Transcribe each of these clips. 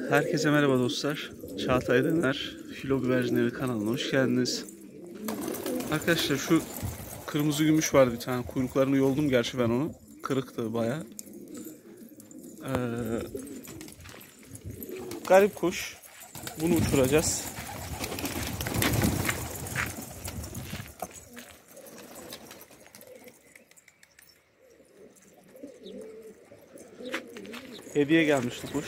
Herkese merhaba dostlar. Çağatay Dener Filo Güvercinleri kanalına hoş geldiniz. Arkadaşlar şu kırmızı gümüş vardı bir tane. Kuyruklarını yoldum gerçi ben onu. Kırıktı bayağı. Garip kuş. Bunu uçuracağız. Hediye gelmişti kuş.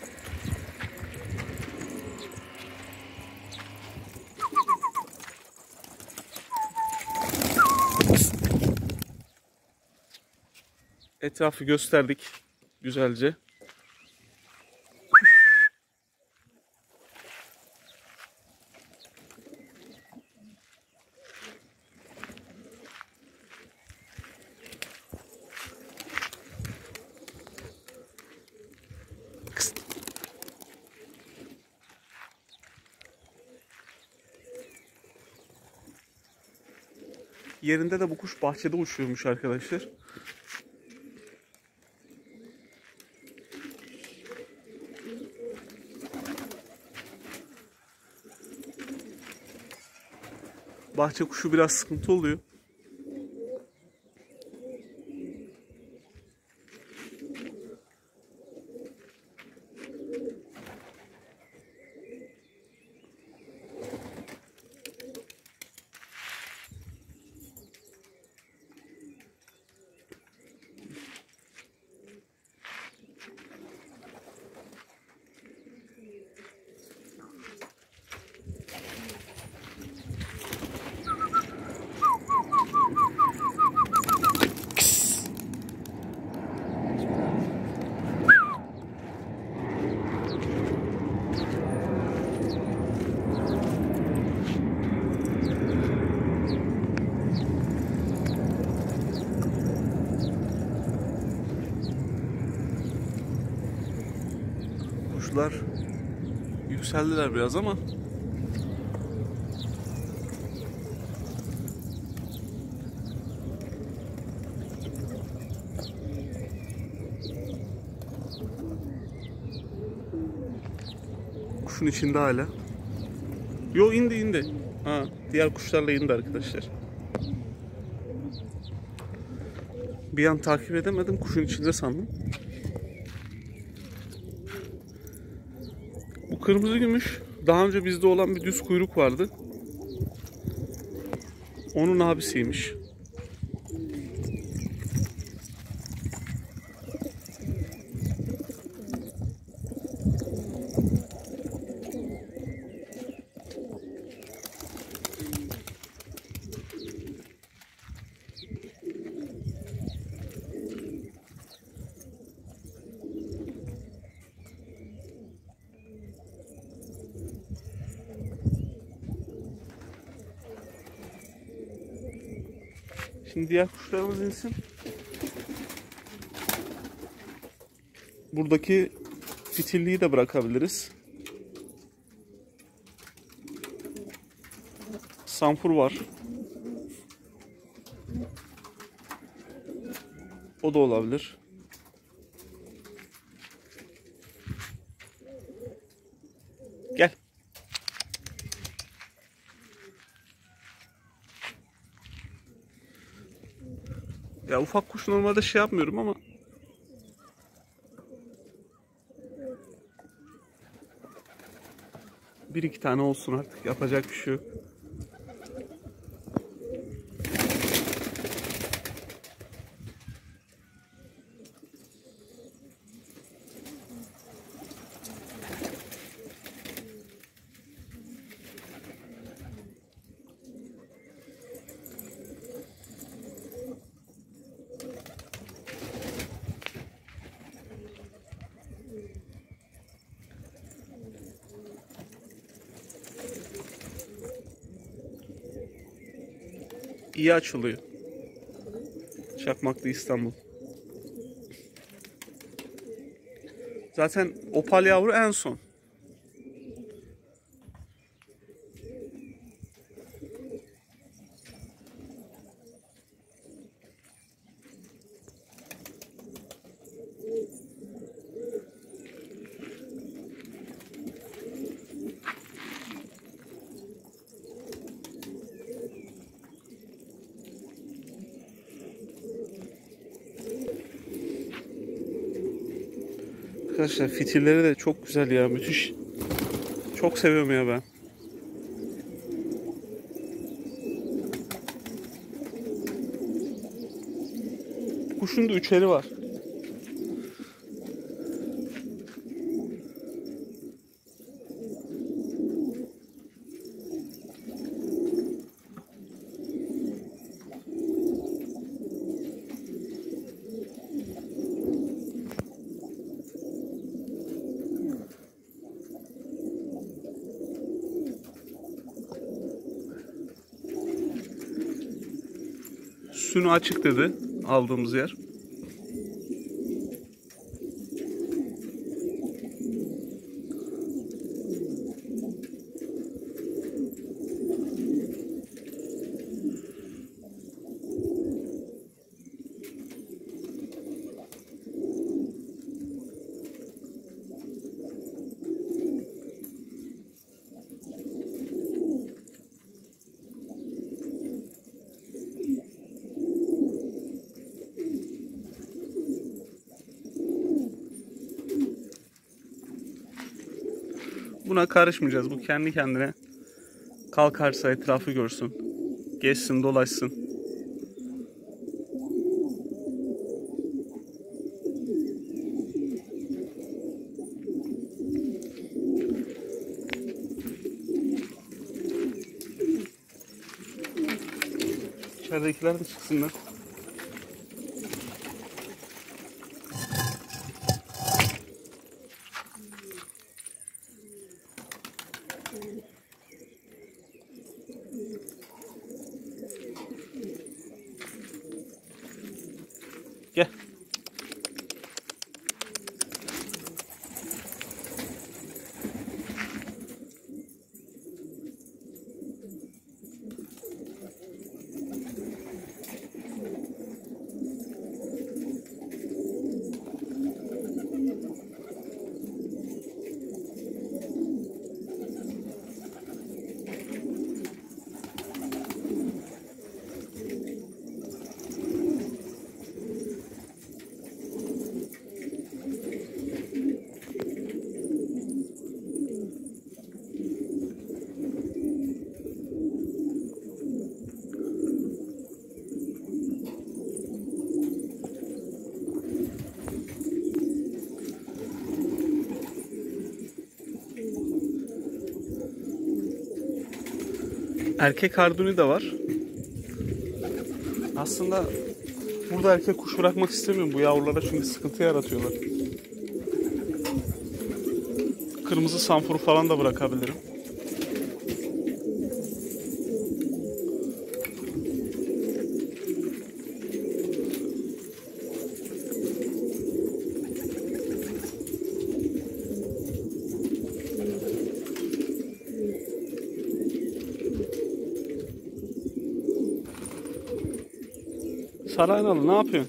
Etrafı gösterdik güzelce. Yerinde de bu kuş bahçede uçuyormuş arkadaşlar. Bahçe kuşu biraz sıkıntı oluyor. Kuşlar yükseldiler biraz ama kuşun içinde hala. Yo, indi. Ha, diğer kuşlarla indi arkadaşlar. Bir an takip edemedim, kuşun içinde sandım. Bu kırmızı gümüş daha önce bizde olan bir düz kuyruk vardı. Onun abisiymiş. Şimdi diğer kuşlarımız insin. Buradaki fitilliği de bırakabiliriz. Sanfur var. O da olabilir. Gel. Ya ufak kuş normalde şey yapmıyorum ama bir iki tane olsun artık, yapacak bir şey yok. İyi açılıyor. Çakmaklı İstanbul. Zaten opal yavru en son. Arkadaşlar fitilleri de çok güzel ya, müthiş. Çok seviyorum ya ben. Kuşun da üçeri var. Sünü açık dedi aldığımız yer. Buna karışmayacağız. Bu kendi kendine kalkarsa etrafı görsün. Gezsin, dolaşsın. İçeridekiler de çıksınlar. Gel. Erkek harduni de var. Aslında burada erkek kuş bırakmak istemiyorum bu yavrulara, çünkü sıkıntı yaratıyorlar. Kırmızı sanfuru falan da bırakabilirim. Saraynalı ne yapıyorsun?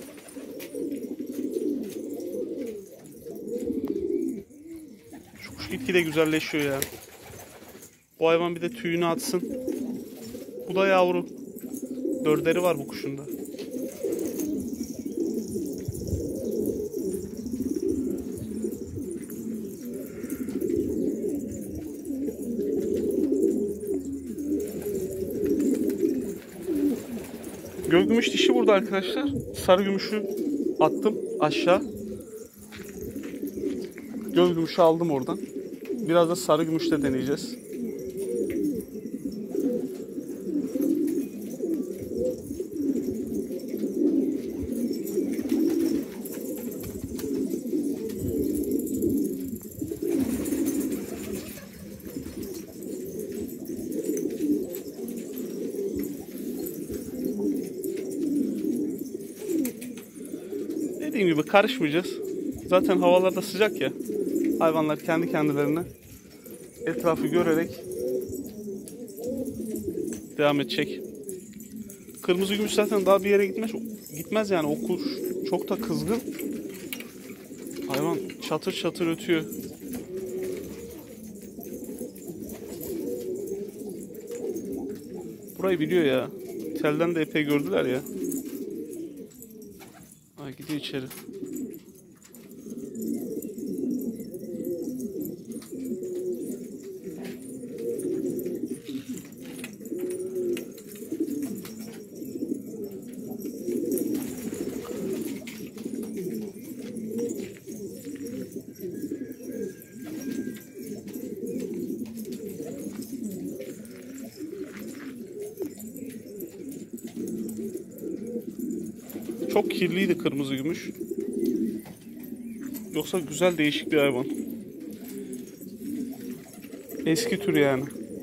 Şu kuş gitgide güzelleşiyor ya. Bu hayvan bir de tüyünü atsın. Bu da yavru. Dörderi var bu kuşun da. Gölgümüş dişi burada arkadaşlar. Sarı gümüşü attım aşağı. Gölgümüşü aldım oradan. Biraz da sarı gümüşle deneyeceğiz. Dediğim gibi karışmayacağız. Zaten havalar da sıcak ya. Hayvanlar kendi kendilerine etrafı görerek devam edecek. Kırmızı gümüş zaten daha bir yere gitmez yani. O kuş çok da kızgın. Hayvan çatır çatır ötüyor. Burayı biliyor ya. Telden de epey gördüler ya. Ay gidiyor içeri. Çok kirliydi kırmızı gümüş. Yoksa güzel, değişik bir hayvan. Eski tür yani.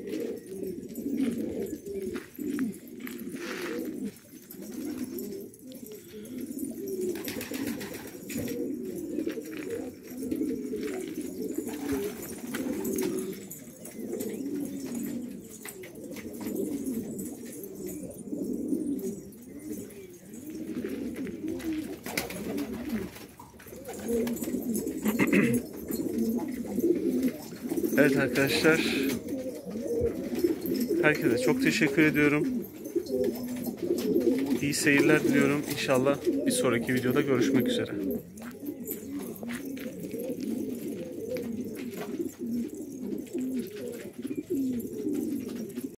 Evet arkadaşlar, herkese çok teşekkür ediyorum. İyi seyirler diliyorum. İnşallah bir sonraki videoda görüşmek üzere.